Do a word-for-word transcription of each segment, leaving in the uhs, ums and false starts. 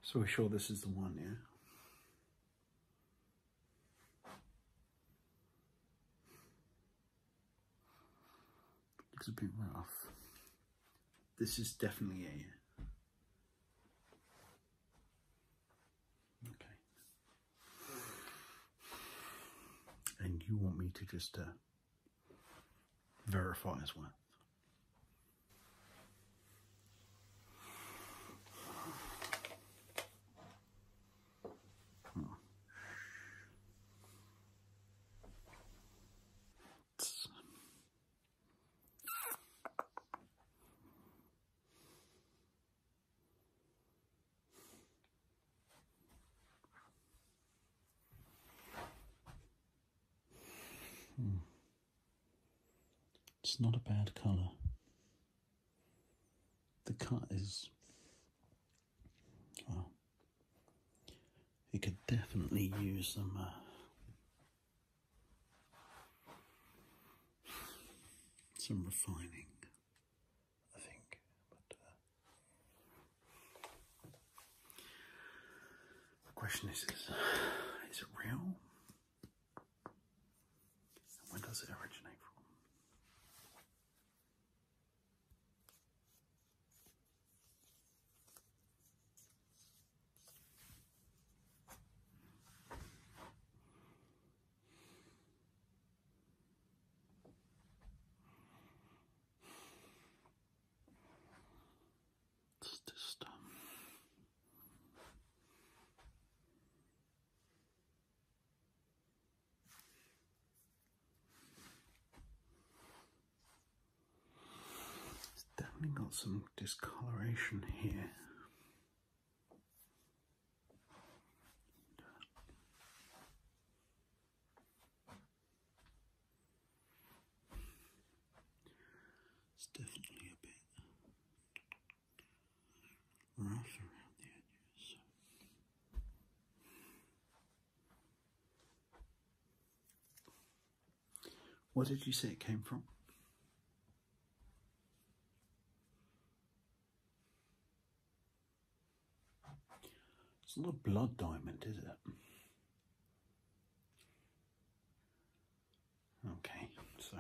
So we're sure this is the one, yeah? Looks a bit rough. This is definitely a, yeah. Okay. And you want me to just uh, verify as well? Hmm. It's not a bad colour. The cut is, well, it could definitely use some uh, some refining, I think. But uh, the question is, is, is it real? Where does it originate from? It's just, um, it's definitely got some discoloration here. It's definitely a bit rough around the edges. What did you say it came from? It's not a blood diamond, is it? Okay, so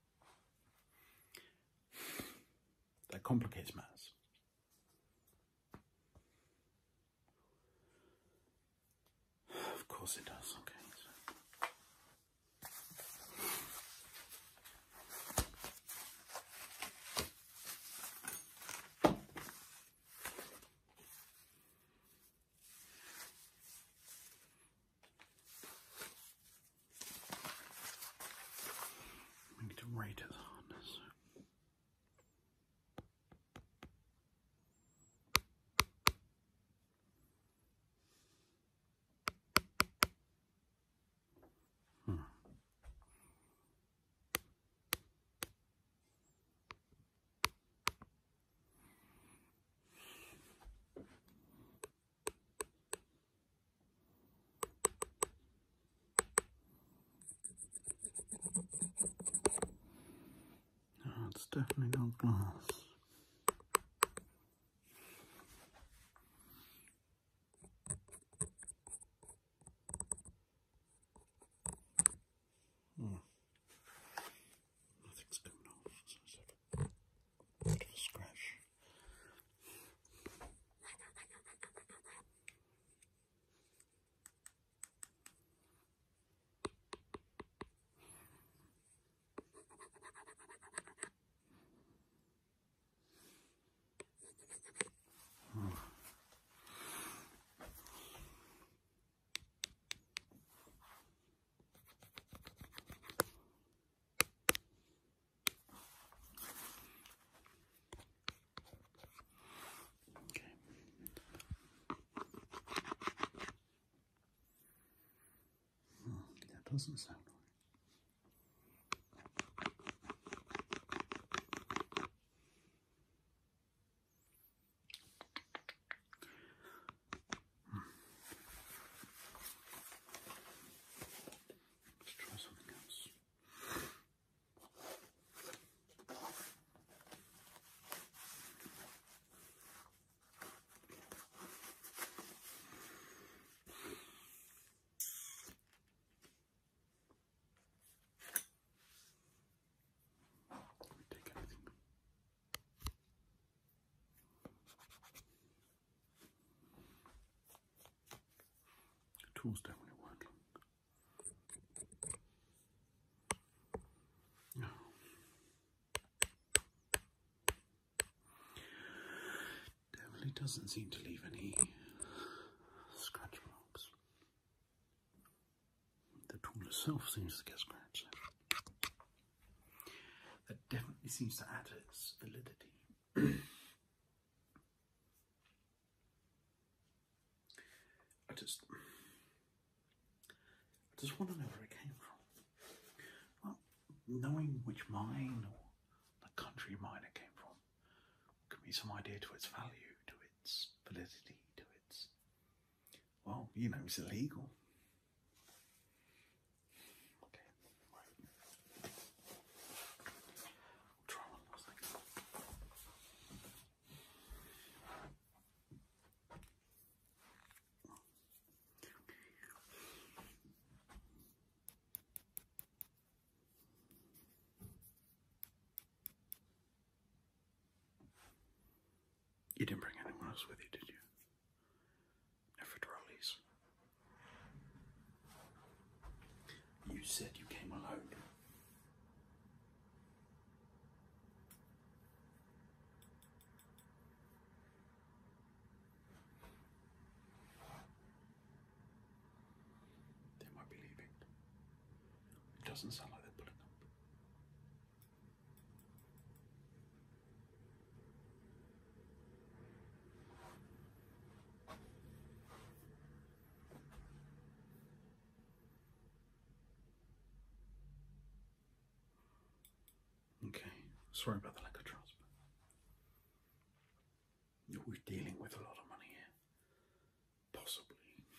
that complicates matters. Of course it does, okay. So. We need to rate its hardness. Hmm. No, it's definitely not glass. Hmm. Nothing's coming off, so it's like a bit of a scratch. Hmm. That doesn't sound right. Let's try something else. Tool's definitely working. No. Definitely doesn't seem to leave any scratch marks. The tool itself seems to get scratched. That definitely seems to add its validity. I just, I just want to know where it came from. Well, knowing which mine or the country mine it came from could be some idea to its value, to its validity, to its, well, you know, it's illegal. Okay, right. We'll try one last thing. You didn't bring anyone else with you, did you? No federales. You said you came alone. They might be leaving. It doesn't sound like they're pulling up. Okay, sorry about the lack of trust. We're dealing with a lot of money here. Possibly.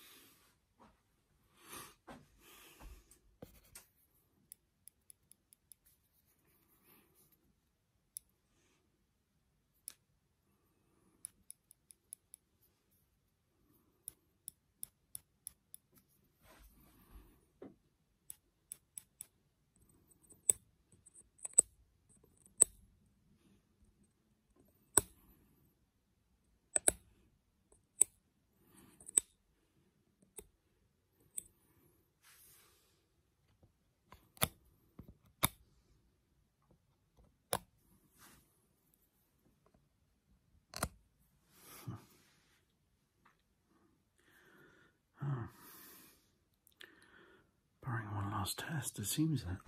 Barring one last test, it seems that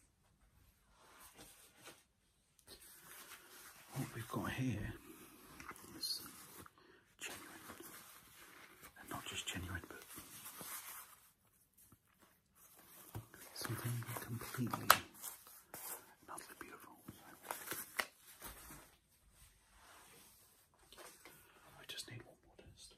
what we've got here is genuine. And not just genuine, but something completely and utterly beautiful. I just need one more test.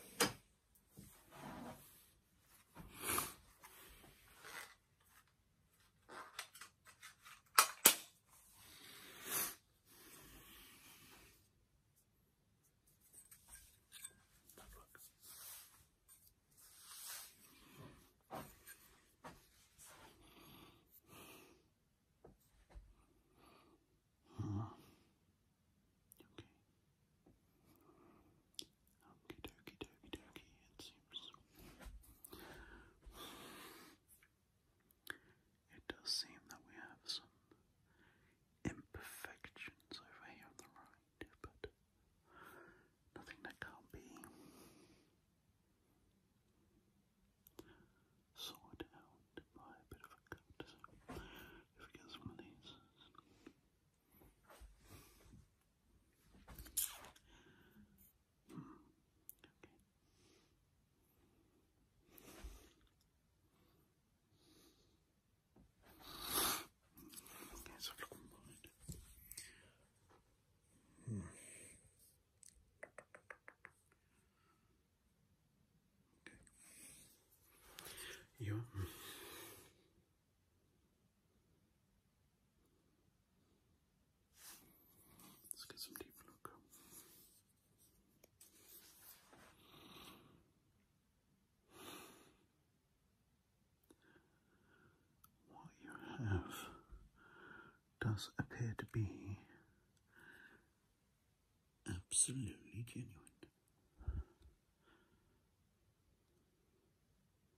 Seem that we have some imperfections over here on the right, but nothing that can't be sorted out by a bit of a cut. So if we get some of these. Hmm. Okay. Let's have a look on mine. Hmm. Okay. You. Let's get some deeper look. What you have does appear to be absolutely genuine.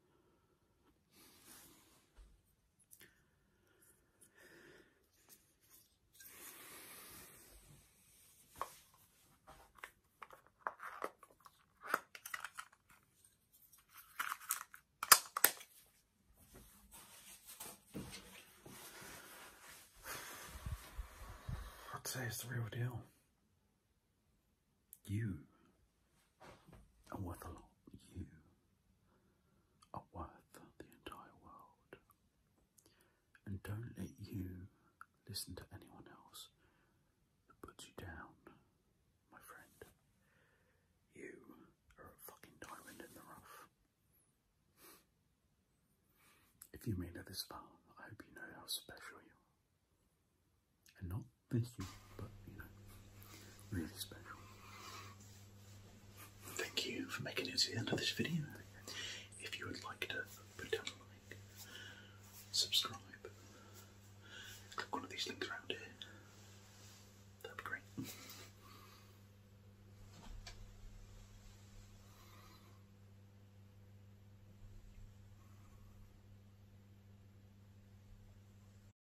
I'd say it's the real deal. You are worth a lot. You are worth the entire world. And don't let you listen to anyone else that puts you down, my friend. You are a fucking diamond in the rough. If you made it this far, I hope you know how special you are. And not this you, but, you know, really special. Thank you for making it to the end of this video. If you would like to put down a like, subscribe, click one of these links around here.